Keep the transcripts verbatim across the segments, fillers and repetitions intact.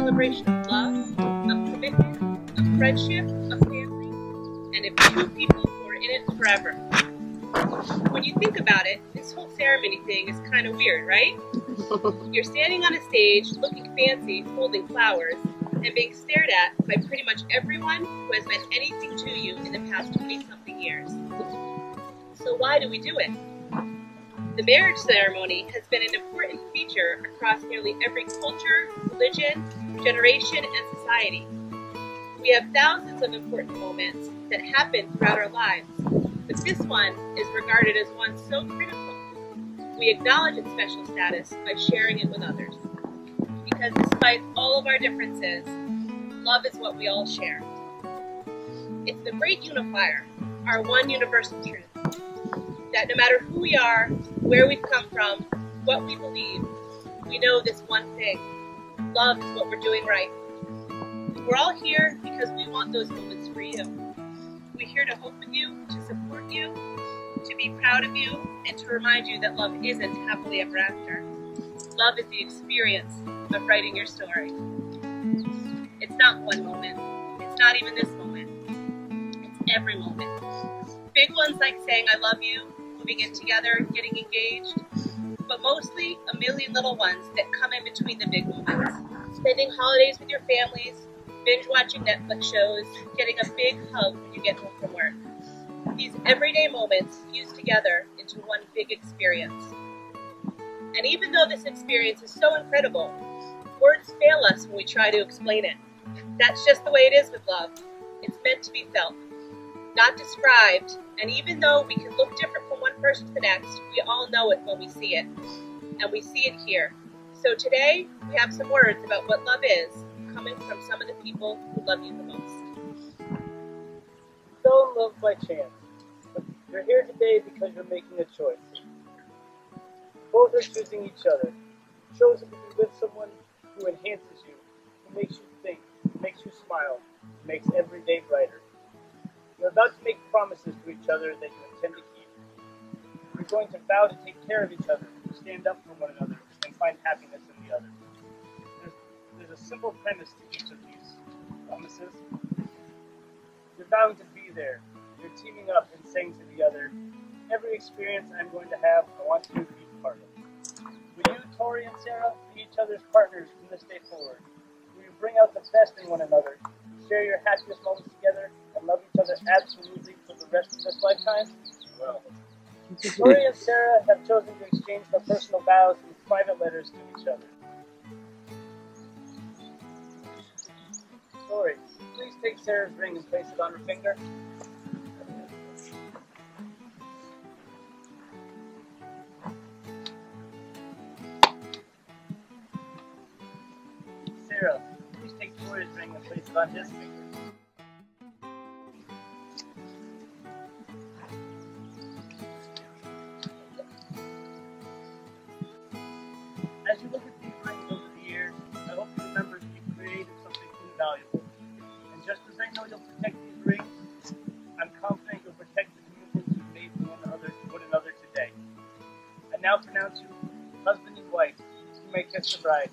celebration of love, of commitment, of friendship, of family, and of two people who are in it forever. When you think about it, this whole ceremony thing is kind of weird, right? You're standing on a stage, looking fancy, holding flowers, and being stared at by pretty much everyone who has meant anything to you in the past twenty-something years. So why do we do it? The marriage ceremony has been an important feature across nearly every culture, religion, generation, and society. We have thousands of important moments that happen throughout our lives, but this one is regarded as one so critical. We acknowledge its special status by sharing it with others. Because despite all of our differences, love is what we all share. It's the great unifier, our one universal truth, that no matter who we are, where we've come from, what we believe, we know this one thing: love is what we're doing right. We're all here because we want those moments for you. We're here to hope with you, to support you, to be proud of you, and to remind you that love isn't happily ever after. Love is the experience of writing your story. It's not one moment. It's not even this moment. It's every moment. Big ones like saying I love you, moving in together, getting engaged, but mostly a million little ones that come in between the big moments. Spending holidays with your families, binge watching Netflix shows, getting a big hug when you get home from work. These everyday moments fuse together into one big experience. And even though this experience is so incredible, words fail us when we try to explain it. That's just the way it is with love. It's meant to be felt, not described, and even though we can look different from one person to the next, we all know it when we see it. And we see it here. So today, we have some words about what love is, coming from some of the people who love you the most. Fell in love by chance, but you're here today because you're making a choice. Both are choosing each other. Chosen to be with someone who enhances you, who makes you think, who makes you smile, who makes every day brighter. You're about to make promises to each other that you intend to keep. You're going to vow to take care of each other, to stand up for one another, and find happiness in the other. There's, there's a simple premise to each of these promises. You're vowing to be there. You're teaming up and saying to the other, every experience I'm going to have, I want you to be part of. Will you, Tory and Sarah, be each other's partners from this day forward? Will you bring out the best in one another, share your happiest moments together, and love each other absolutely for the rest of this lifetime? Well, Tory and Sarah have chosen to exchange their personal vows in private letters to each other. Tory, please take Sarah's ring and place it on her finger. Sarah, please take Tory's ring and place it on his finger. As you look at these rings over the years, I hope you remember that you created something invaluable. And just as I know you'll protect these rings, I'm confident you'll protect the commitments you've made to one another, to one another today. I now pronounce you husband and wife. You may kiss the bride.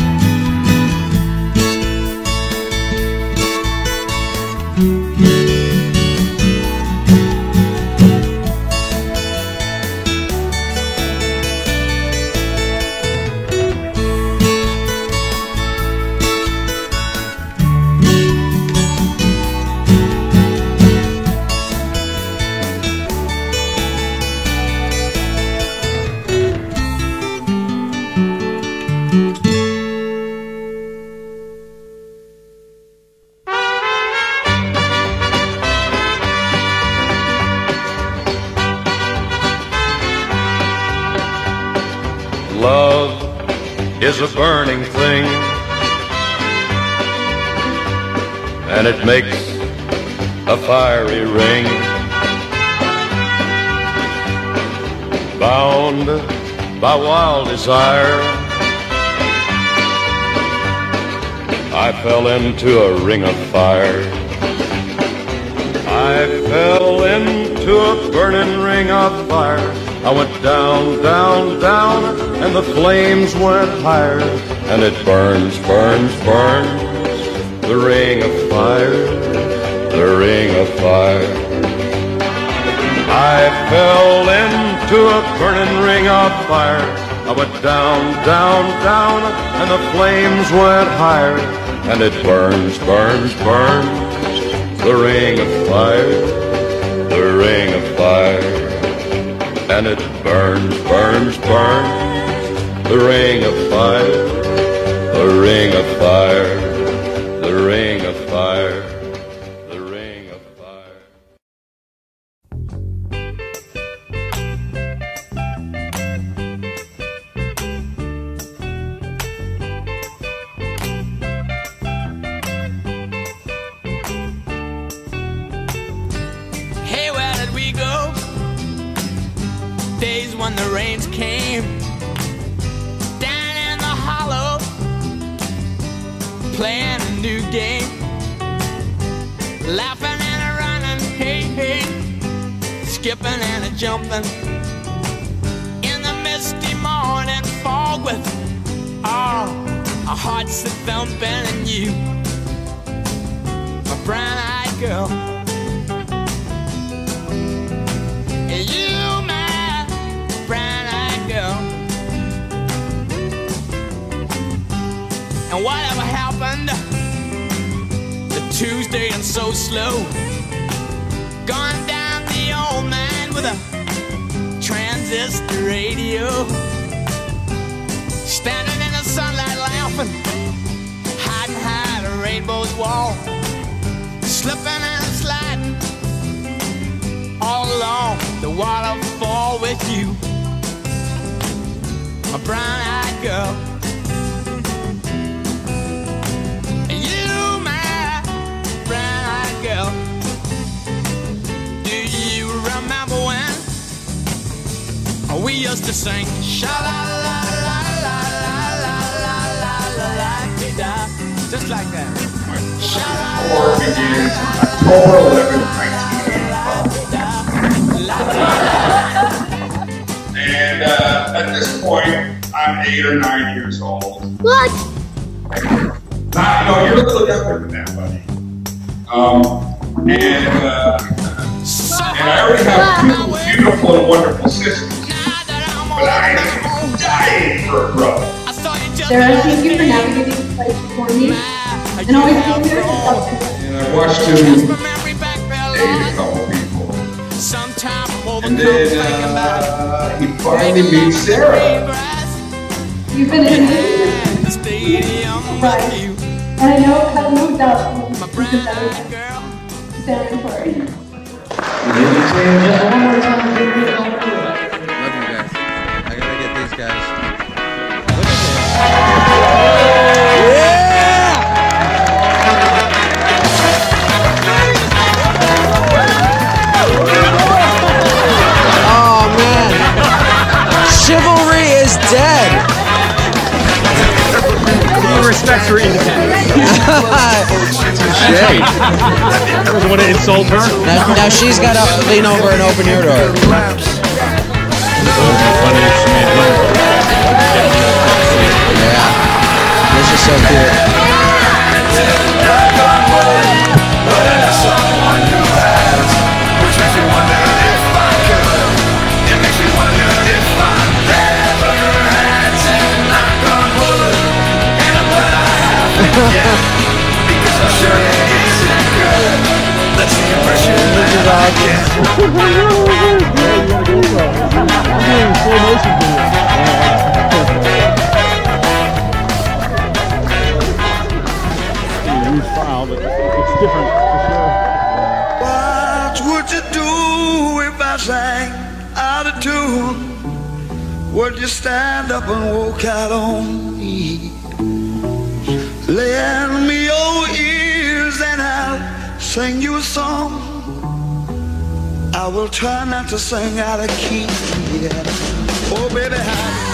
You. is a burning thing, and it makes a fiery ring. Bound by wild desire, I fell into a ring of fire. I fell into a burning ring of fire. I went down, down, down, and the flames went higher. And it burns, burns, burns, the ring of fire, the ring of fire. I fell into a burning ring of fire. I went down, down, down, and the flames went higher. And it burns, burns, burns, the ring of fire, the ring of fire. And it burns, burns, burns, the ring of fire, the ring of fire, the ring of fire, the ring of fire. Hey, where did we go? Days when the rains came down in the hollow, playing a new game, laughing and a running, hey, hey, skipping and a jumping in the misty morning fog with all oh, our hearts a thumping, and you, my brown-eyed girl, and you, brown-eyed girl. And whatever happened to Tuesday and so slow, gone down the old man with a transistor radio, standing in the sunlight laughing, hiding behind a rainbow's wall, slipping and sliding all along the waterfall with you, my brown-eyed girl. You, my brown-eyed girl. Do you remember when we used to sing sha-la-la-la-la-la-la-la-la-la-la-la-la-la-la-la, just like that? Tour begins October eleventh, nineteen eighty-five. And uh, at this point, I'm eight or nine years old. What? Not, no, you're a little younger than that, buddy. Um, and, uh, and I already have two beautiful and wonderful sisters. But I am dying for a brother. Sarah, thank you for navigating this place for me. And always being here to help me. And I watched him date a couple people. And then uh, he finally meets Sarah. You've been in the stadium right. And I know, have no doubt, you'll be better than Sarah and Tory. Ladies and gentlemen, one more time, give me a Love you guys. I gotta get these guys. Oh man, chivalry is dead. No respect for independence. Shade. Doesn't want to insult her. Now, now she's got to lean over and open your door. Yeah, this is so cute. What would you do if I sang out of tune? would you stand up and walk out on me? Lend me your ears and I'll sing you a song. I will try not to sing out of key. Oh baby, how